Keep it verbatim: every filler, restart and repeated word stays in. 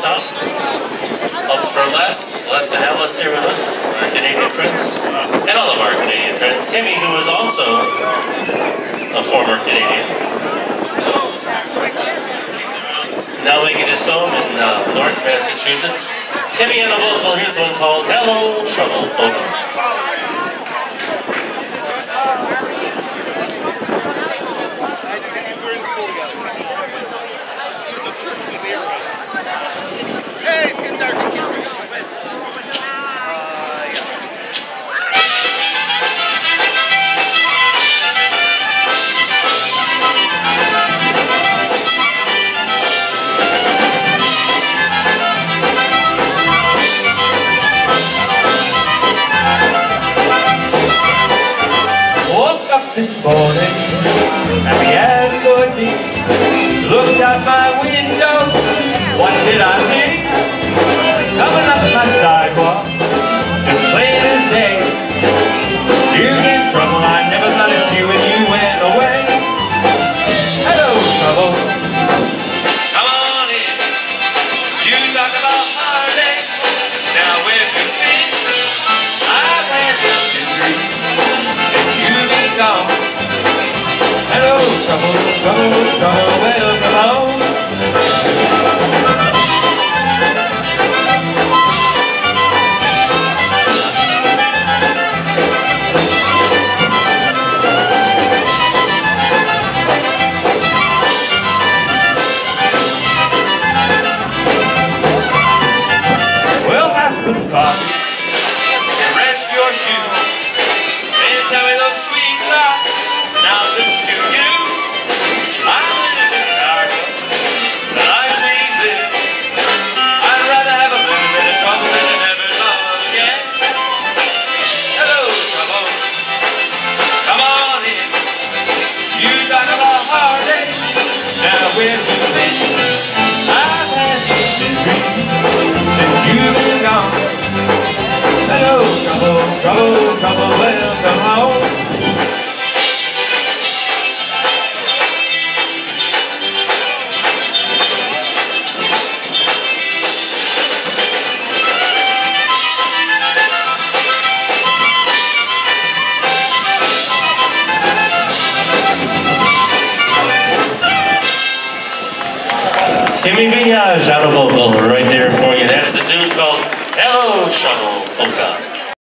song. Also for Les, Les to have us here with us, our Canadian friends, and all of our Canadian friends. Timmy, who is also a former Canadian, now making his home in uh, North Massachusetts. Timmy on a vocal, here's one called Hello Trouble Polka. This morning, happy as could be, looked out my window, what did I see? Coming up my sidewalk, as plain as day, you in trouble, I never noticed you when you went away. Hello, trouble, come on in, you talk about holidays, now where you been? I've had misery, and you be gone. Hello, trouble, trouble, trouble, welcome home. Well, have some coffee, rest your shoes, and tell me those sweet thoughts. Now listen to you. I'm living in Chicago, the life we live. I'd rather have a little bit of trouble than to never love again. Hello, trouble, come on in. You talk about heartache, now where you been? I've had misery since you've been gone. Hello, trouble, trouble, trouble, welcome home. Timmy Vignage on a vocal right there for you. That's the tune called Hello Trouble Polka.